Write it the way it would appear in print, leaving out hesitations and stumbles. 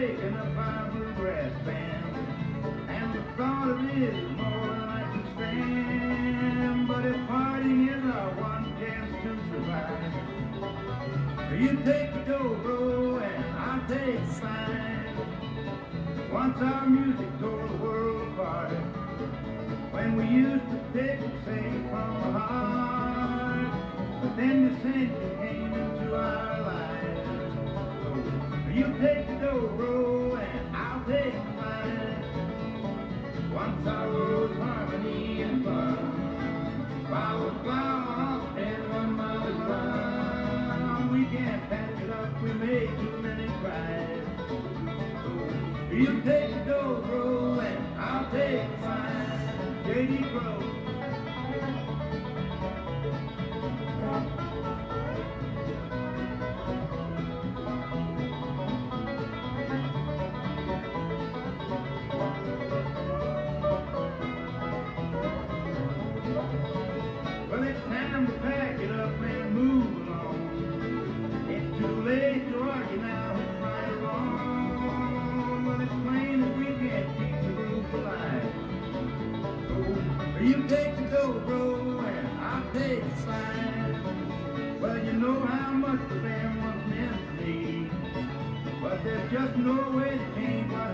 taking up our bluegrass band, and the thought of it is more than I can stand. But if partying is our one chance to survive, you take the dobro and I'll take the fine. Once our music tore the world apart, when we used to pick and sing from the heart, but then dissension came into our lives. So you take the dobro and I'll take the fine. Once our roads harmony and fun, flower, flower, and 1 mile round, we can't patch it up, we made too many cries. So you take the dobro and I'll take the fine. J.D. Crow. Well, it's time to pack it up and move along. It's too late to argue now who's right or wrong. Well, it's plain that we can't keep the roof alive. So you take the dobro and I'll take the fine. Well, you know how much the band was meant to me, but there's just no way to change what